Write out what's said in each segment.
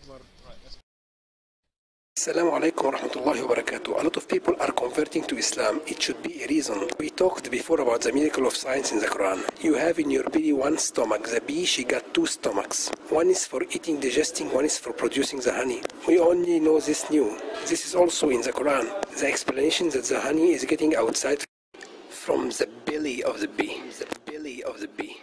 Assalamu alaikum wa rahmatullahi wa barakatuh. A lot of people are converting to Islam. It should be a reason. We talked before about the miracle of science in the Quran. You have in your belly one stomach. The bee, she got two stomachs. One is for eating, digesting, one is for producing the honey. We only know this new. This is also in the Quran. The explanation that the honey is getting outside from the belly of the bee. The belly of the bee.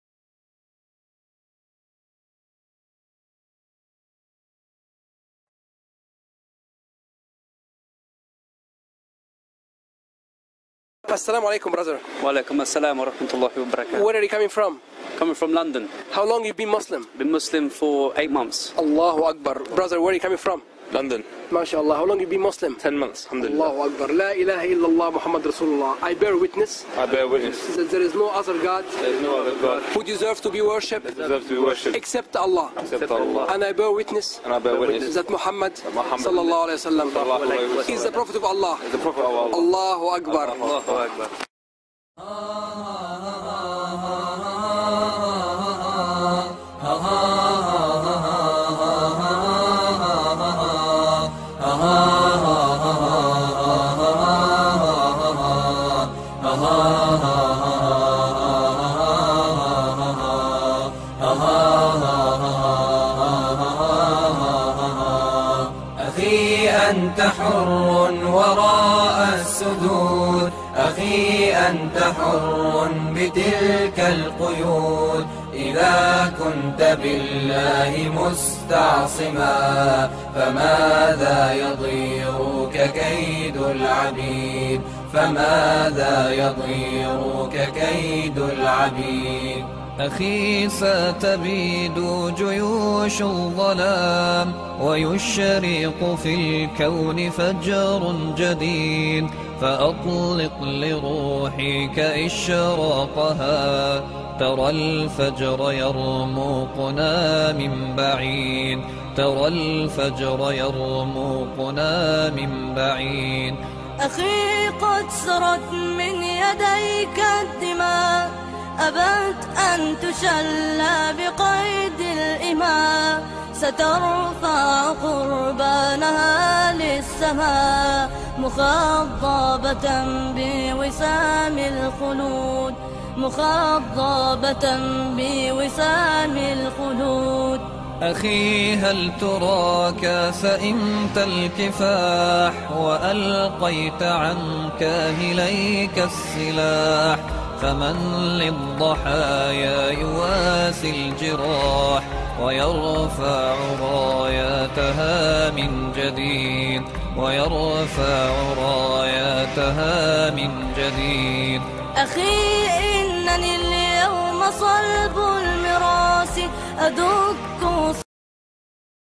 Assalamu alaikum, brother. Wa alaikum assalam wa rahmatullahi wa barakatuh. Where are you coming from? Coming from London. How long you been Muslim? Been Muslim for 8 months. Allahu Akbar. Brother, where are you coming from? London. MashaAllah. How long you been Muslim? 10 months, alhamdulillah. Allahu Akbar. La ilaha illallah Muhammad Rasulullah. I bear witness. I bear witness. That there is no other God. There is no other God who deserves to be worshipped. deserves to be worshipped except Allah. except Allah. And I bear witness. And I bear witness That Muhammad Muhammad sallallahu alayhi wa sallallahu alayhi wa sallam is the Prophet of Allah. is the Prophet of Allah. Allahu Akbar. Allahu Akbar. أخي أنت حر وراء السدود، أخي أنت حر بتلك القيود. إذا كنت بالله مستعصما فماذا يضيرك كيد العبيد، فماذا يضيرك كيد العبيد. أخي ستبيد جيوش الظلام ويشرق في الكون فجر جديد، فأطلق لروحك إشراقها. ترى الفجر يرمقنا من بعيد، ترى الفجر يرمقنا من بعيد. أخي قد سرت من يديك الدماء، أبت أن تشلى بقيد الإماء. سترفع قربانها للسماء مخضبة بوسام الخلود، مخضبة بوسام الخلود. أخي هل تراك سئمت الكفاح وألقيت عن كاهليك السلاح؟ فمن للضحايا يواسي الجراح ويرفع راياتها من جديد، ويرفع راياتها من جديد. أخي إنني اليوم صلب المراس، أدق